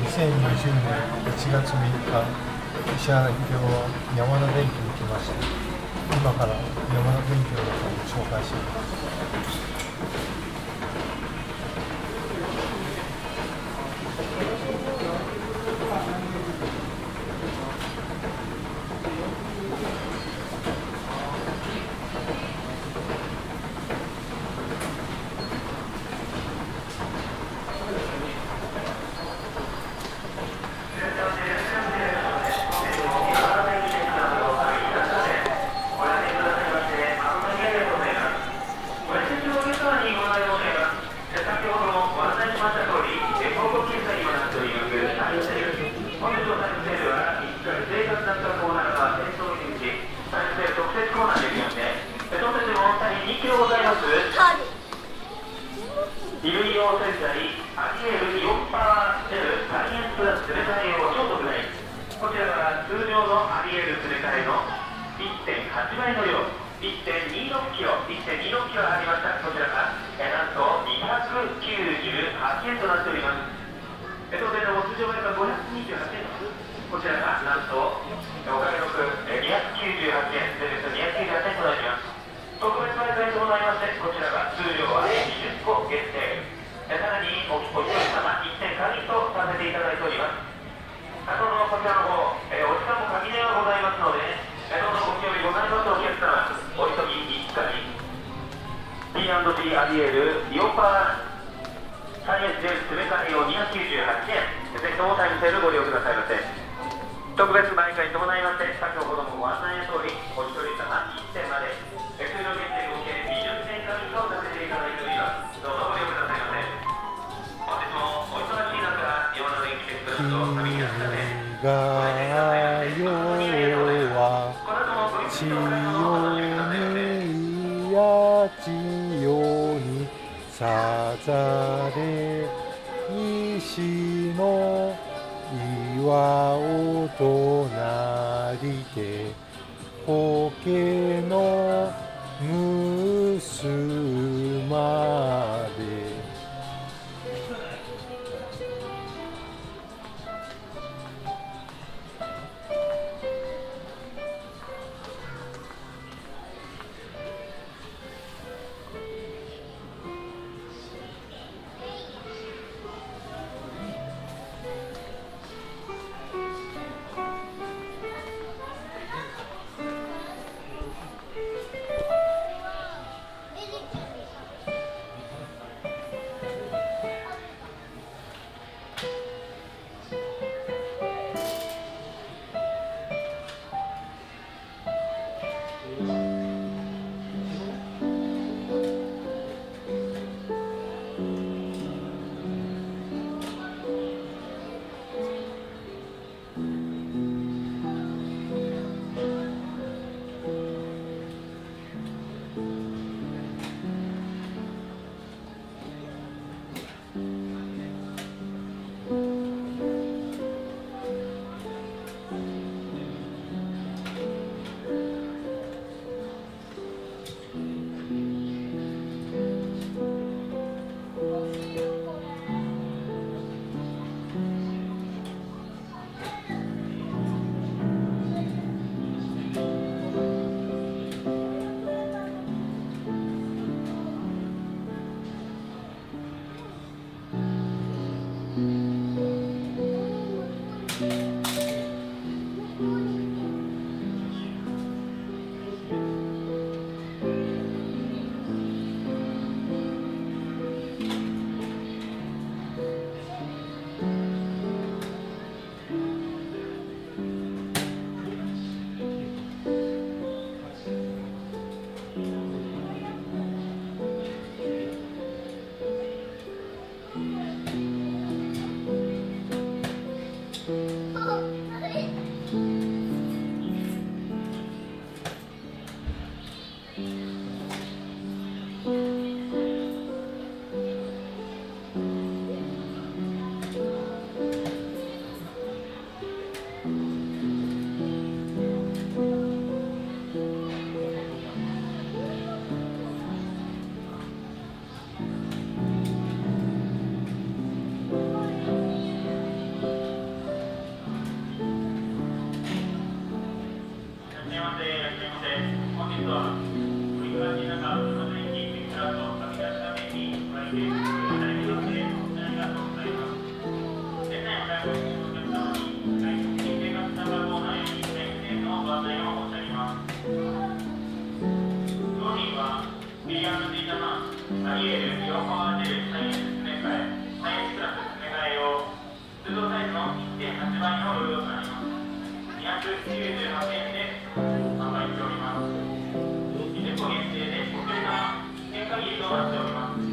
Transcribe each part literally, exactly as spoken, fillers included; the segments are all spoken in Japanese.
せんにじゅうねんいちがつみっか、石原秀夫は山田電機に来ました。今から山田電機の中を紹介します。 衣類用洗剤アリエルイオンパワージェルサイエンス詰め替え用超特大、こちらは通常のアリエル詰め替えの いってんはち 倍の量 いってんにろくキロ いってんにろくキロありました。こちらがえなんとにひゃくきゅうじゅうはちえんとなっております。当店の通常売価ごひゃくにじゅうはちえん、こちらがなんとおかげのくにひゃくきゅうじゅうはちえん、税別にひゃくきゅうじゅうはちえんとなります。特別売価に伴いまして、こちらが通常はにじゅっこ限定、さらにお一人様いってん限りとさせていただいております。あとのこちらの方、えお時間も限りがございますので、えどうぞご興味ございますお客様、お急ぎ一回 ピーアンドジー アリエルイオンパワーサイエンスジェル詰め替え用にひゃくきゅうじゅうはちえん、ぜひともタイムセールご利用くださいませ。特別売価に伴いまして、先ほどもご案内の通り、お一人様いってんまで通常限定合計にじゅってん限りとさせていただいております。どうぞご利用くださいませ。本日もお忙しい中、山田電機エクスプレスと旅になったね。 日が夜は千代にや千代にさざれ石の岩を隣で苔の結まで Oh. じばいの容量となります。にひゃくきゅうじゅうはちえんで販売しております。にじゅっこ限定でご注文は期限限りとなっております。ぜ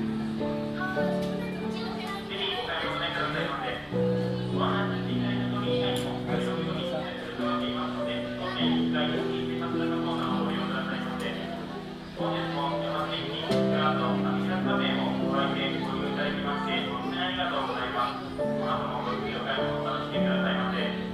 ひお買い求めくださいませ。ご案内していただいた通り以外にもご利用になっていただいていますので、当店いっかいに生活型コーナーをご利用くださいませ。本日も山電機グランドアミキラス画面をご来店ご利用いただきまして本当にありがとうございます。この後もごゆっくりお買い物を楽しんでくださいませ。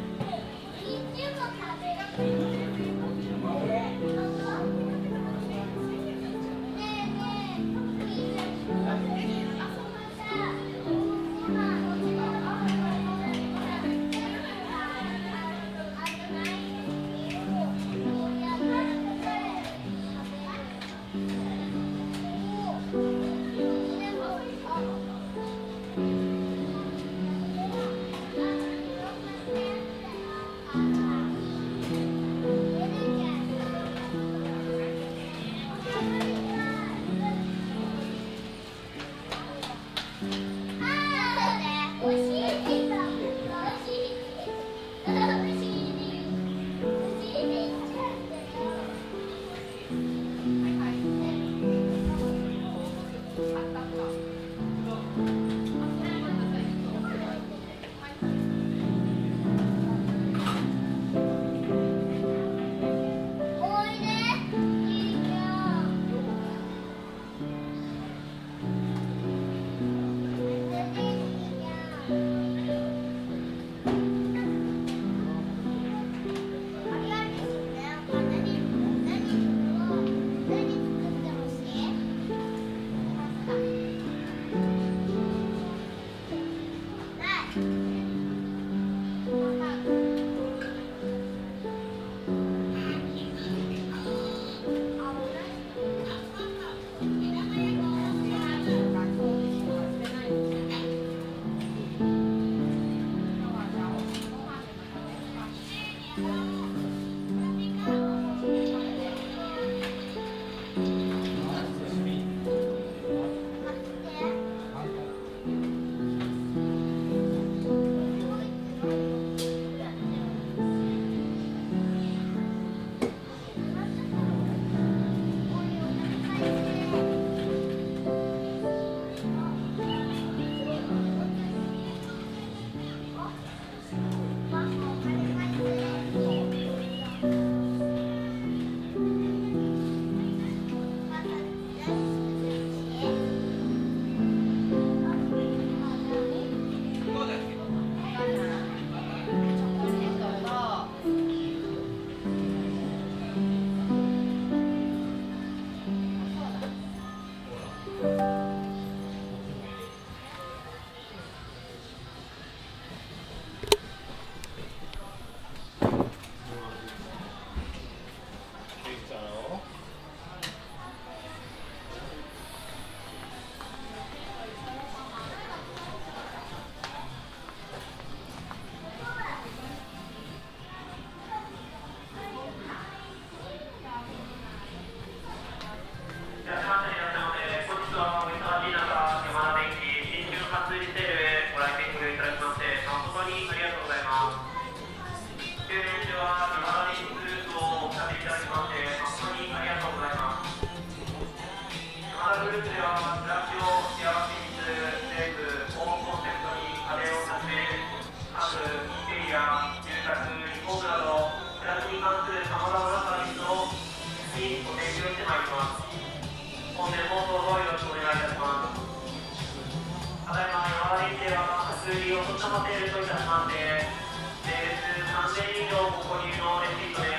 お取りませるといたしまして、レールさんぜん以上ご購入のレシートで